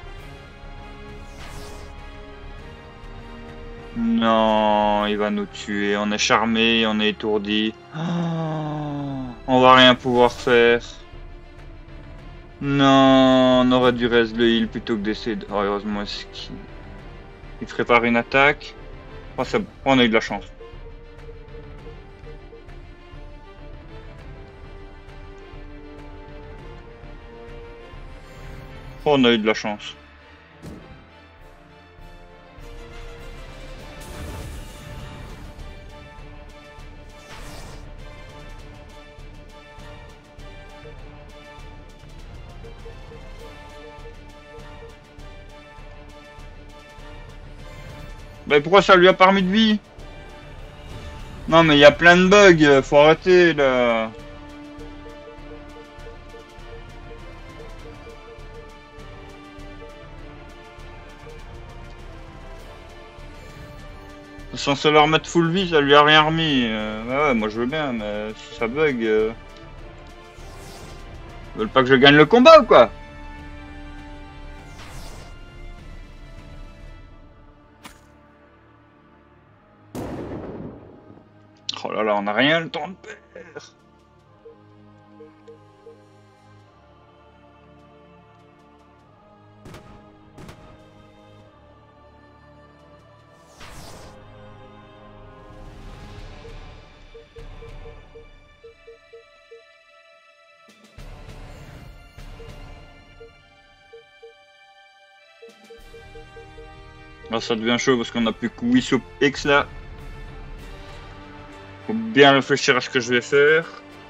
Non, il va nous tuer. On est charmé, on est étourdi. Oh, on va rien pouvoir faire. Non, on aurait dû reste le heal plutôt que d'essayer de... Oh, heureusement, est-ce qu'il... Il prépare une attaque. Oh, c'est bon. On a eu de la chance. Oh, on a eu de la chance. Mais pourquoi ça lui a pas remis de vie? Non mais il y a plein de bugs, faut arrêter là. Censé leur mettre full vie, ça lui a rien remis. Euh, bah ouais, moi je veux bien, mais si ça bug... Euh... Ils veulent pas que je gagne le combat ou quoi? Oh là là, on n'a rien le temps de perdre. Là, ça devient chaud parce qu'on a plus que huit sous X là. Faut bien réfléchir à ce que je vais faire.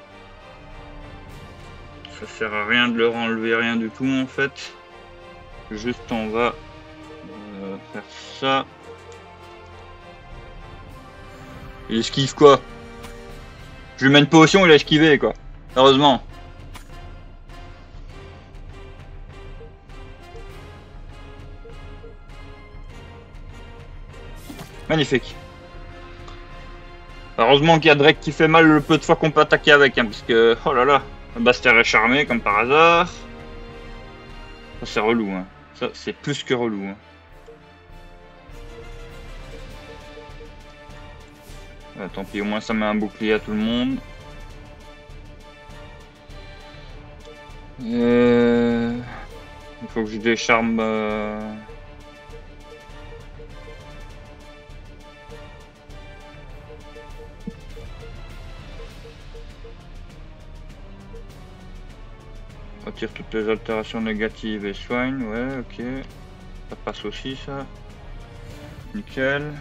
Ça sert à rien de leur enlever rien du tout en fait. Juste on va euh, faire ça. Il esquive quoi? Je lui mets une potion, il a esquivé quoi. Heureusement. Magnifique. Heureusement qu'il y a Drake qui fait mal le peu de fois qu'on peut attaquer avec, hein, parce que, oh là là, Baster est charmé comme par hasard. Ça c'est relou, hein. Ça c'est plus que relou. Hein. Ah, tant pis, au moins ça met un bouclier à tout le monde. Euh... Il faut que je décharme... Euh... Retire toutes les altérations négatives et soigne, ouais, ok. Ça passe aussi ça. Nickel.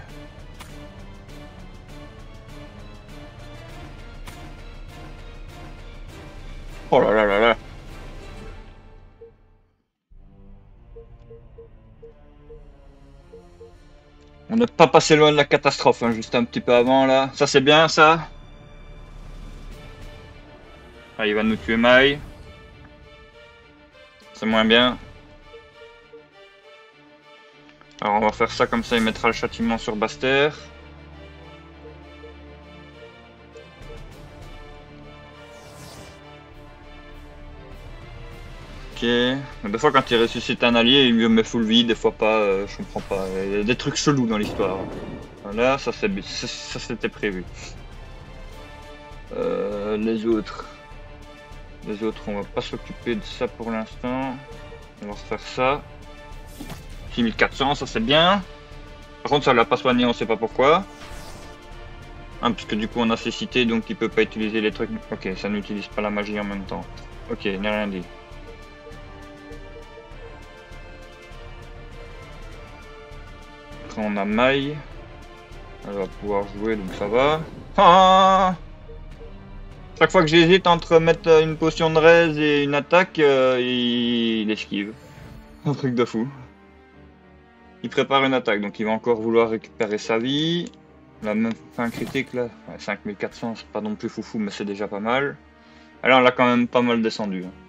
Oh là là là là. On n'est pas passé loin de la catastrophe, hein, juste un petit peu avant là. Ça c'est bien ça. Ah, il va nous tuer Mai. C'est moins bien. Alors on va faire ça comme ça, il mettra le châtiment sur Baster. Ok. Des fois quand il ressuscite un allié, il me met full vie, des fois pas, euh, je comprends pas. Il y a des trucs chelous dans l'histoire. Voilà, ça c'était prévu. Euh, les autres. Les autres, on va pas s'occuper de ça pour l'instant. On va refaire ça. six mille quatre cents, ça c'est bien. Par contre, ça l'a pas soigné, on sait pas pourquoi. Hein, parce que du coup, on a cécité, donc il peut pas utiliser les trucs. Ok, ça n'utilise pas la magie en même temps. Ok, il n'a rien dit. Après, on a Mai. Elle va pouvoir jouer, donc ça va. Ah! Chaque fois que j'hésite entre mettre une potion de raise et une attaque, euh, il... il esquive. Un truc de fou. Il prépare une attaque, donc il va encore vouloir récupérer sa vie. La même fin critique là, ouais, cinq mille quatre cents, c'est pas non plus foufou, mais c'est déjà pas mal. Alors on l'a quand même pas mal descendu. Hein.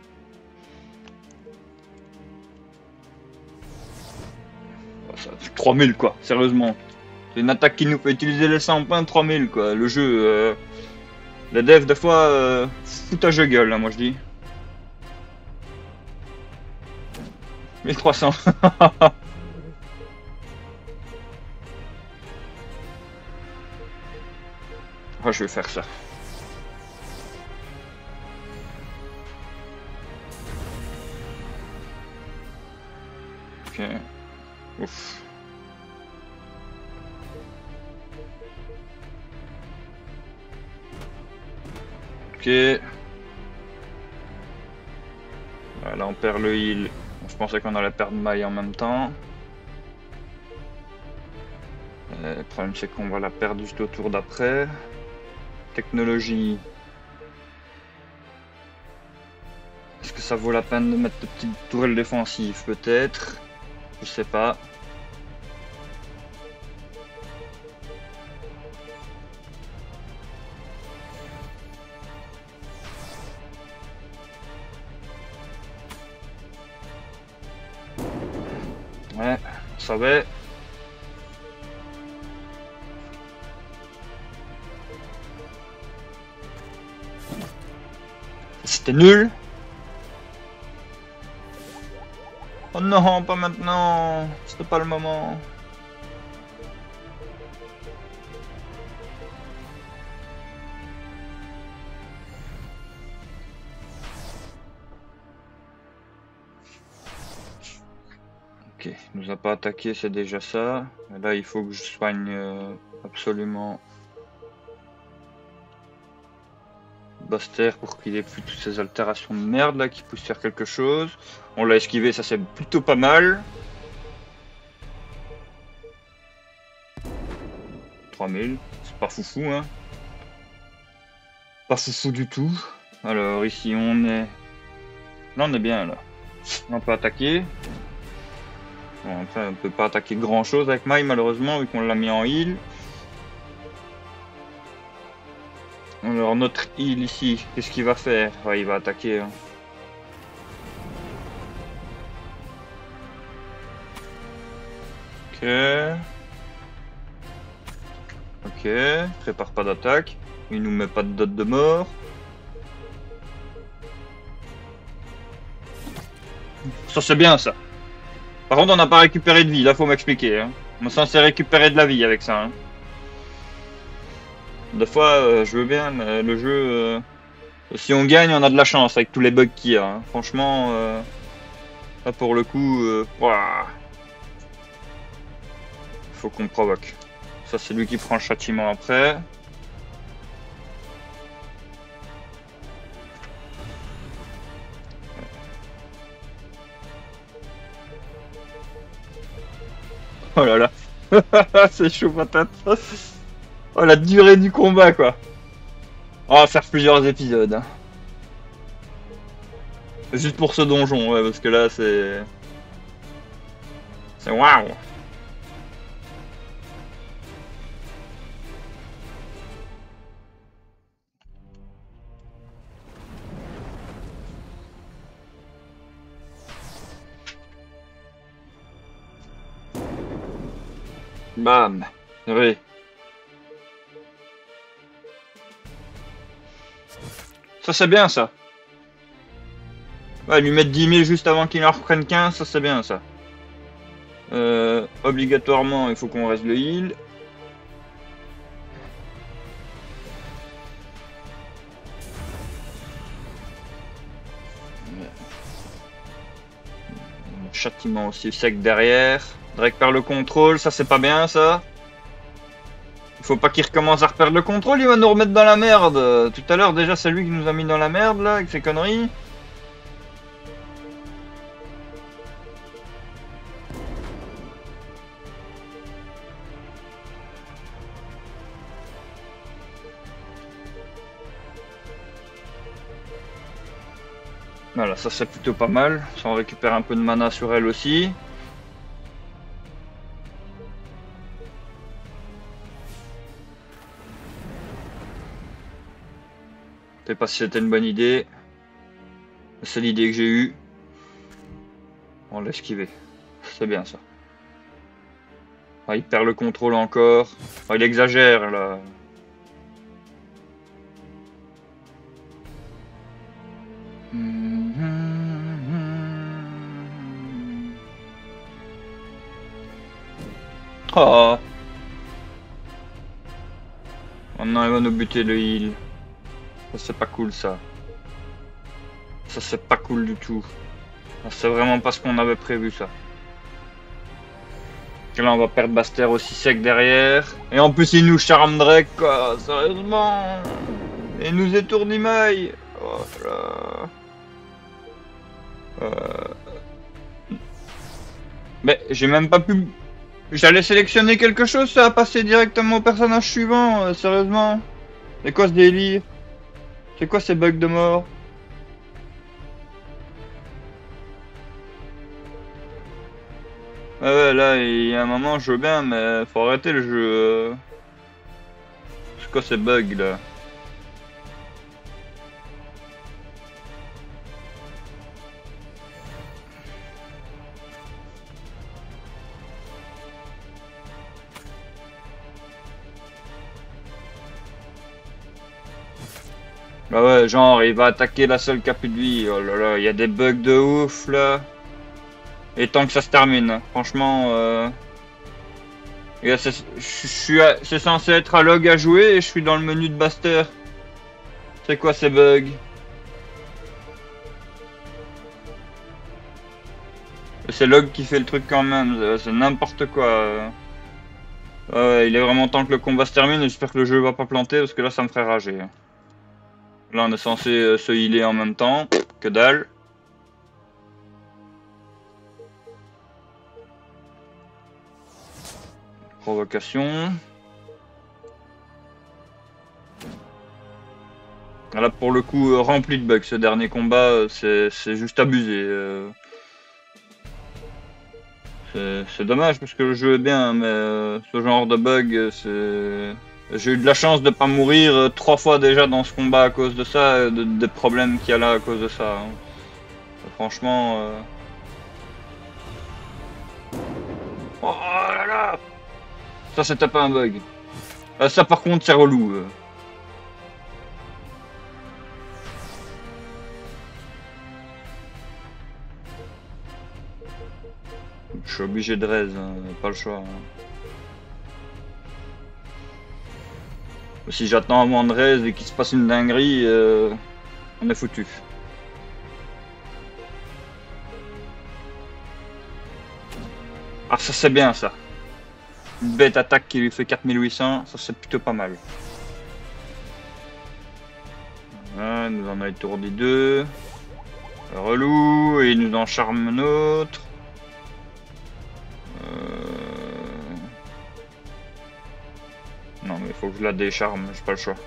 Oh, ça fait trois mille quoi, sérieusement. C'est une attaque qui nous fait utiliser les cent points, trois mille quoi. Le jeu... Euh... Les devs, des fois, euh, foutage de gueule, là, moi je dis. mille trois cents. Oh, je vais faire ça. Ok. Ouf. Ok. Là on perd le heal. Je pensais qu'on allait perdre Mai en même temps. Euh, le problème c'est qu'on va la perdre juste au tour d'après. Technologie. Est-ce que ça vaut la peine de mettre de petites tourelles défensives? Peut-être. Je sais pas. Ouais, on savait. C'était nul. Oh non, pas maintenant. C'était pas le moment. Ok, il nous a pas attaqué, c'est déjà ça. Et là, il faut que je soigne euh, absolument Baster pour qu'il ait plus toutes ces altérations de merde là qui puisse faire quelque chose. On l'a esquivé, ça c'est plutôt pas mal. trois mille, c'est pas foufou hein. Pas foufou du tout. Alors ici on est... Là on est bien là. On peut attaquer. Bon, après on peut pas attaquer grand chose avec Mai malheureusement vu qu'on l'a mis en heal. Alors notre heal ici, qu'est-ce qu'il va faire? Ouais, il va attaquer. Hein. Ok. Ok, prépare pas d'attaque. Il nous met pas de dot de mort. Ça c'est bien ça. Par contre on n'a pas récupéré de vie, là faut m'expliquer. Hein. On est censé récupérer de la vie avec ça. Hein. Des fois euh, je veux bien, mais le jeu... Euh, si on gagne on a de la chance avec tous les bugs qu'il y a. Hein. Franchement, euh, là pour le coup... Euh, ouah, faut qu'on provoque. Ça c'est lui qui prend le châtiment après. Oh là là, c'est chaud patate. Oh la durée du combat quoi. On va faire plusieurs épisodes. Hein. Juste pour ce donjon, ouais, parce que là c'est... C'est waouh. Bam. Oui. Ça c'est bien ça. Ouais, lui mettre dix mille juste avant qu'il en reprenne quinze, ça c'est bien ça. Euh, obligatoirement, il faut qu'on reste le heal. Châtiment aussi sec derrière. Drake perd le contrôle, ça c'est pas bien ça. Il faut pas qu'il recommence à reperdre le contrôle, il va nous remettre dans la merde. Tout à l'heure déjà c'est lui qui nous a mis dans la merde là avec ses conneries. Voilà, ça c'est plutôt pas mal. Ça on récupère un peu de mana sur elle aussi. Je sais pas si c'était une bonne idée. C'est l'idée que j'ai eue. On l'a esquivé. C'est bien ça. Ah, il perd le contrôle encore. Ah, il exagère là. Oh. Maintenant il va nous buter le heal. Ça c'est pas cool ça. Ça c'est pas cool du tout. C'est vraiment pas ce qu'on avait prévu ça. Et là on va perdre Baster aussi sec derrière. Et en plus il nous charme Drake quoi. Sérieusement. Et il nous étourdit Mai. Oh là. Euh... Mais j'ai même pas pu... J'allais sélectionner quelque chose, ça a passé directement au personnage suivant, euh, sérieusement. C'est quoi ce délire? C'est quoi ces bugs de mort? Ah ouais, là, il y a un moment, je veux bien, mais faut arrêter le jeu. C'est quoi ces bugs, là? Bah ouais, genre, il va attaquer la seule qui a plus de vie. Oh là là, il y a des bugs de ouf, là. Et tant que ça se termine, hein. Franchement, euh... c'est censé être à log à jouer et je suis dans le menu de Baster. C'est quoi ces bugs? C'est Log qui fait le truc quand même, c'est n'importe quoi. Ouais, il est vraiment temps que le combat se termine, j'espère que le jeu va pas planter parce que là ça me ferait rager. Là on est censé euh, se healer en même temps, que dalle. Provocation. Là pour le coup, euh, rempli de bugs ce dernier combat, c'est juste abusé. Euh... C'est dommage parce que le jeu est bien, mais euh, ce genre de bug, c'est... J'ai eu de la chance de pas mourir euh, trois fois déjà dans ce combat à cause de ça, et de, des problèmes qu'il y a là à cause de ça. Hein. Franchement... Euh... Oh là là! Ça c'était pas un bug. Euh, ça par contre c'est relou. Euh. Je suis obligé de raise, hein, pas le choix. Hein. Si j'attends un moment de raise et qu'il se passe une dinguerie, euh, on est foutu. Ah ça c'est bien ça. Une bête attaque qui lui fait quatre mille huit cents, ça c'est plutôt pas mal. Voilà, nous en a étourdi deux. Relou, et il nous en charme un autre. Euh... Non mais il faut que je la décharme, j'ai pas le choix.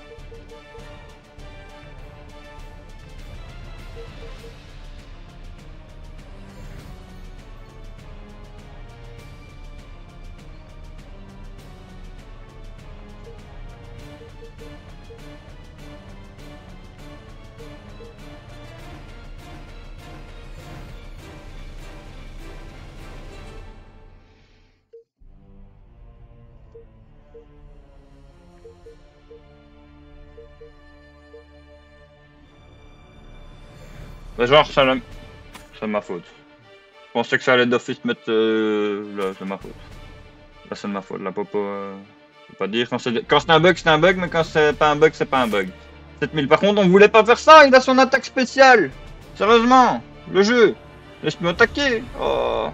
Bah genre, c'est ma faute. Je pensais que ça allait d'office mettre euh, là, c'est ma faute. Là, c'est de ma faute. La popo, euh, je peux pas dire. Quand c'est un bug, c'est un bug, mais quand c'est pas un bug, c'est pas un bug. sept mille. Par contre, on voulait pas faire ça, il a son attaque spéciale. Sérieusement, le jeu. Laisse-moi attaquer. Oh.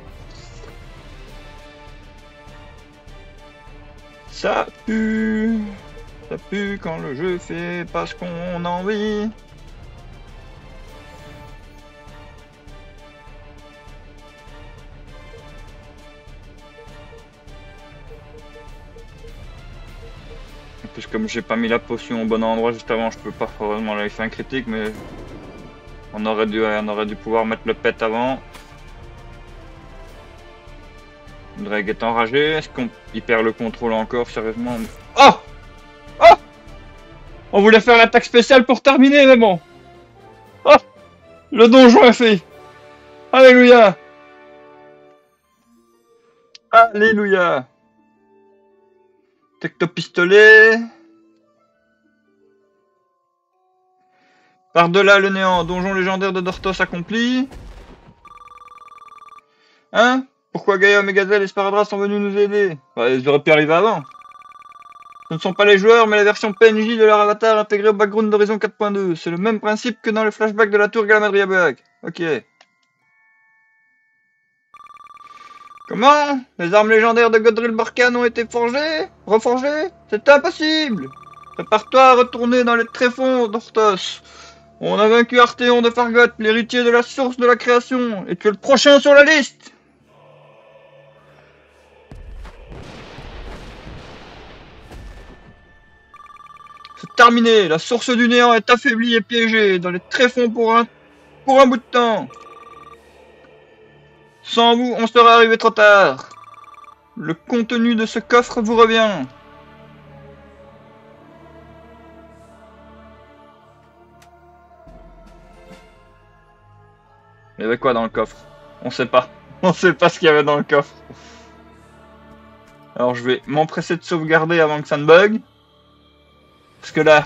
Ça pue. Ça pue quand le jeu fait pas ce qu'on a envie. En plus, comme j'ai pas mis la potion au bon endroit juste avant, je peux pas vraiment aller faire un critique, mais on aurait dû, on aurait dû pouvoir mettre le pet avant. Drake est enragé, est-ce qu'on perd le contrôle encore, sérieusement? Oh! Oh! On voulait faire l'attaque spéciale pour terminer, mais bon. Oh! Le donjon est fait. Alléluia! Alléluia! Tecto-pistolet. Par-delà le néant, donjon légendaire de Dortos accompli. Hein? Pourquoi Gaïa, Megazelle et Sparadrap sont venus nous aider? Bah, ils auraient pu arriver avant. Ce ne sont pas les joueurs, mais la version P N J de leur avatar intégrée au background d'Horizon quatre point deux. C'est le même principe que dans le flashback de la tour Galadriel. Ok. Comment? Les armes légendaires de Godrill Barkan ont été forgées? Reforgées? C'est impossible! Prépare-toi à retourner dans les tréfonds d'Orthos. On a vaincu Arthéon de Fargoth, l'héritier de la source de la création, et tu es le prochain sur la liste! C'est terminé, la source du néant est affaiblie et piégée dans les tréfonds pour un, pour un bout de temps. Sans vous, on serait arrivé trop tard. Le contenu de ce coffre vous revient. Il y avait quoi dans le coffre? On sait pas. On sait pas ce qu'il y avait dans le coffre. Alors je vais m'empresser de sauvegarder avant que ça ne bug. Parce que là...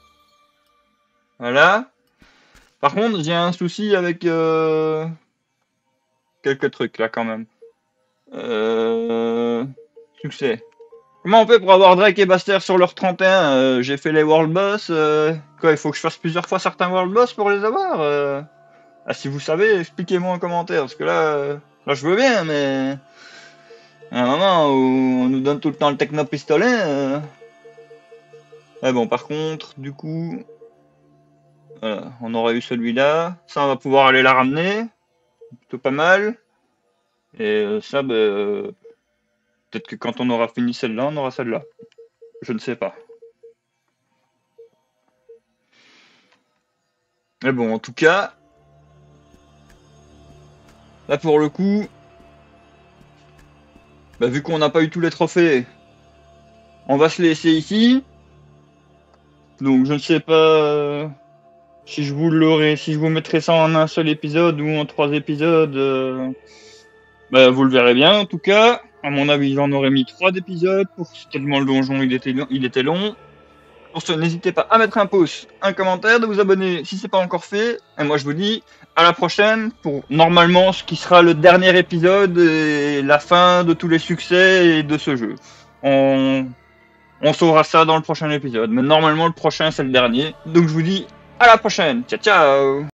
Voilà. Par contre, j'ai un souci avec... Euh... quelques trucs là quand même. Euh... Succès. Comment on fait pour avoir Drake et Baster sur leur trente et un? euh, J'ai fait les World Boss. Euh... Quoi, il faut que je fasse plusieurs fois certains World Boss pour les avoir euh... Ah, si vous savez, expliquez-moi en commentaire. Parce que là... Euh... Là, je veux bien, mais... À un moment où on nous donne tout le temps le techno-pistolet... Euh... Mais bon, par contre, du coup... Voilà, on aurait eu celui-là. Ça, on va pouvoir aller la ramener. Plutôt pas mal. Et euh, ça, ben... Euh... Peut-être que quand on aura fini celle-là, on aura celle-là. Je ne sais pas. Mais bon, en tout cas... Là, pour le coup... Bah, vu qu'on n'a pas eu tous les trophées... On va se laisser ici. Donc, je ne sais pas... Euh... Si je vous l'aurai, si je vous mettrai ça en un seul épisode ou en trois épisodes, euh, bah, vous le verrez bien. En tout cas, à mon avis, j'en aurais mis trois d'épisodes pour tellement le donjon il était long, il était long. Pour ce, n'hésitez pas à mettre un pouce, un commentaire, de vous abonner si c'est pas encore fait. Et moi, je vous dis à la prochaine pour normalement ce qui sera le dernier épisode et la fin de tous les succès de ce jeu. On, on saura ça dans le prochain épisode, mais normalement le prochain c'est le dernier. Donc je vous dis à la prochaine. Ciao, ciao!